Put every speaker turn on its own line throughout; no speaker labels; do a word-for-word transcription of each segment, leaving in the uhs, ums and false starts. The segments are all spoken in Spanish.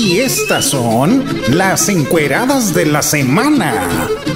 Y estas son las encueradas de la semana.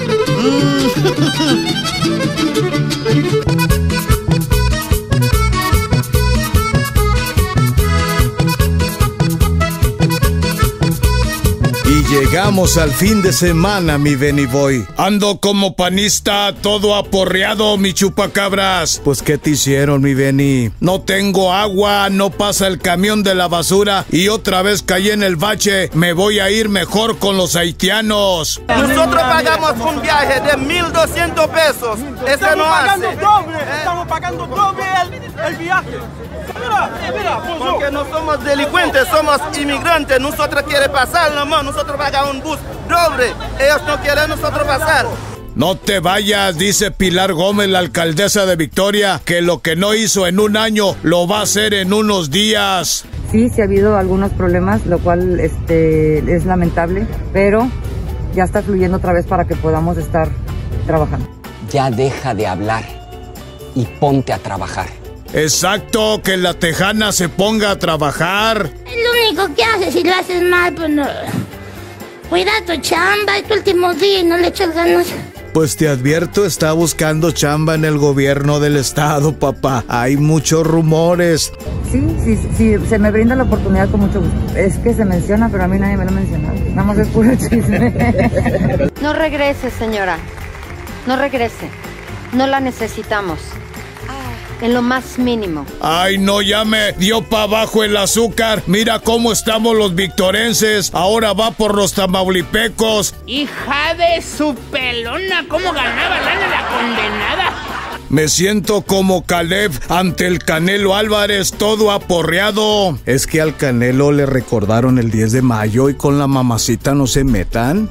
Y llegamos al fin de semana, mi Benny Boy. Ando como panista, todo aporreado, mi chupacabras. Pues, ¿qué te hicieron, mi Benny? No tengo agua, no pasa el camión de la basura y otra vez caí en el bache. Me voy a ir mejor con los haitianos.
Nosotros pagamos un viaje de mil doscientos pesos. Ese no hace.
Doble, ¿Eh? Estamos pagando doble el, el viaje. Mira, mira,
porque no somos delincuentes, somos inmigrantes. Nosotros queremos pasar nomás, nosotros pagamos un bus doble. Ellos no quieren nosotros pasar.
No te vayas, dice Pilar Gómez, la alcaldesa de Victoria, que lo que no hizo en un año lo va a hacer en unos días.
Sí, sí ha habido algunos problemas, lo cual este, es lamentable, pero ya está fluyendo otra vez para que podamos estar trabajando.
Ya deja de hablar y ponte a trabajar.
Exacto, que la tejana se ponga a trabajar.
Es lo único que haces, si lo haces mal, pues no. Cuida tu chamba, es tu último día y no le echas ganas.
Pues te advierto, está buscando chamba en el gobierno del estado, papá. Hay muchos rumores.
Sí, sí, sí, se me brinda la oportunidad con mucho gusto. Es que se menciona, pero a mí nadie me lo ha mencionado. Nada más es puro chisme.
No regrese, señora. No regrese. No la necesitamos. En lo más mínimo.
Ay, no, ya me dio para abajo el azúcar. Mira cómo estamos los victorenses. Ahora va por los tamaulipecos.
Hija de su pelona, ¿cómo ganaba lana la condenada?
Me siento como Caleb ante el Canelo Álvarez, todo aporreado. Es que al Canelo le recordaron el diez de mayo y con la mamacita no se metan.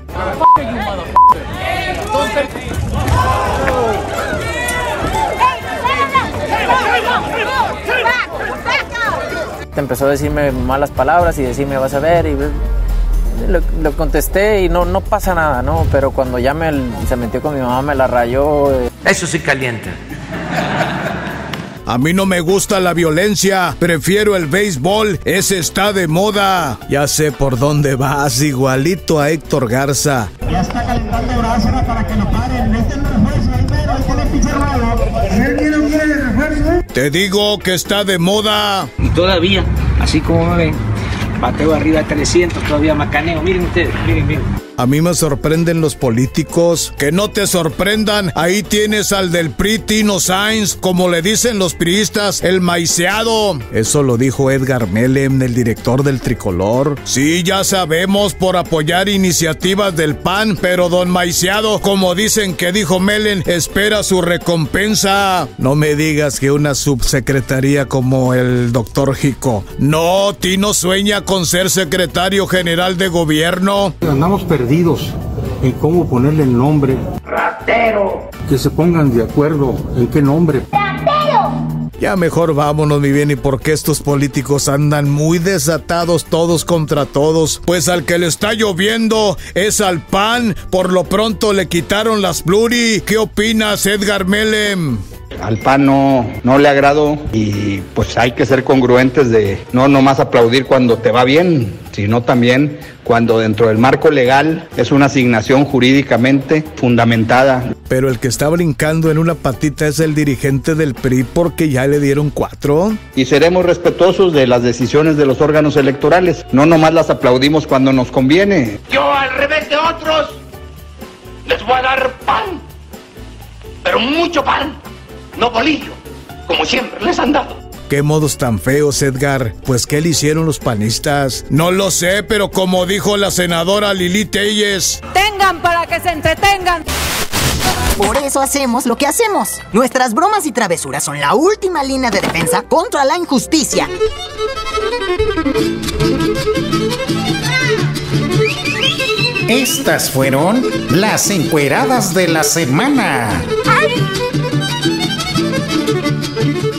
Empezó a decirme malas palabras y decirme vas a ver y le, le contesté y no, no pasa nada, ¿no? Pero cuando ya me, se metió con mi mamá me la rayó. Eh.
Eso sí calienta.
A mí no me gusta la violencia, prefiero el béisbol, ese está de moda. Ya sé por dónde vas, igualito a Héctor Garza.
Ya está calentando Brásera para que lo paren. Este es el refuerzo, ahí mero, ahí tiene el pitcher nuevo. ¿Él quiere un quiere de refuerzo?
Te digo que está de moda.
Y todavía, así como me ven, bateo arriba de trescientos, todavía macaneo. Miren ustedes, miren, miren.
A mí me sorprenden los políticos. Que no te sorprendan. Ahí tienes al del P R I, Tino Sainz, como le dicen los priistas, el maiceado. Eso lo dijo Edgar Melem, el director del Tricolor. Sí, ya sabemos, por apoyar iniciativas del P A N, pero don Maiceado, como dicen que dijo Melem, espera su recompensa. No me digas que una subsecretaría como el doctor Jico. No, Tino sueña con ser secretario general de gobierno.
Andamos perdidos en cómo ponerle el nombre.
¡Ratero!
Que se pongan de acuerdo en qué nombre.
¡Ratero!
Ya mejor vámonos, mi bien, y porque estos políticos andan muy desatados todos contra todos. Pues al que le está lloviendo es al P A N. Por lo pronto le quitaron las pluri. ¿Qué opinas, Edgar Melem?
Al P A N no, no le agradó y pues hay que ser congruentes de no nomás aplaudir cuando te va bien, sino también cuando dentro del marco legal es una asignación jurídicamente fundamentada.
Pero el que está brincando en una patita es el dirigente del P R I porque ya le dieron cuatro.
Y seremos respetuosos de las decisiones de los órganos electorales, no nomás las aplaudimos cuando nos conviene.
Yo al revés de otros les voy a dar pan, pero mucho pan. No bolillo, como siempre les han dado.
¿Qué modos tan feos, Edgar? Pues, ¿qué le hicieron los panistas? No lo sé, pero como dijo la senadora Lili Telles,
tengan para que se entretengan.
Por eso hacemos lo que hacemos. Nuestras bromas y travesuras son la última línea de defensa contra la injusticia.
Estas fueron las encueradas de la semana.
¡Ay!